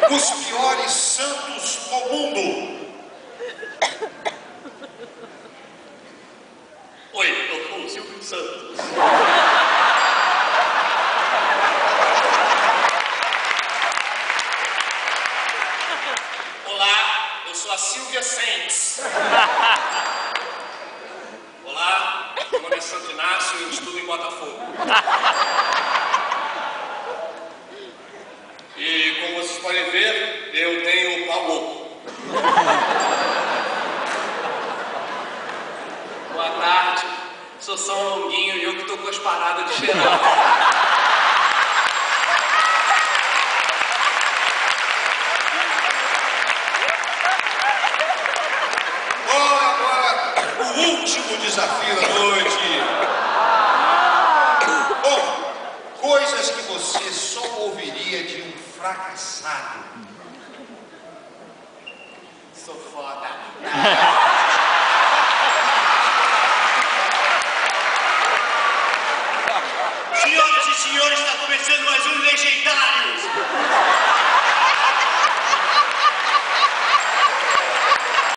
Os piores santos do mundo. Oi, eu sou o Silvio Santos. Olá, eu sou a Silvia Santos. Olá, meu nome é Santo Inácio e eu estudo em Botafogo. E como vocês podem ver, eu tenho pau oco. Boa tarde, sou São Longuinho e eu que tô com as paradas de cheirar. Agora, o último desafio da noite. Bom, coisas que você só ouviria de um fracassado. Sou foda.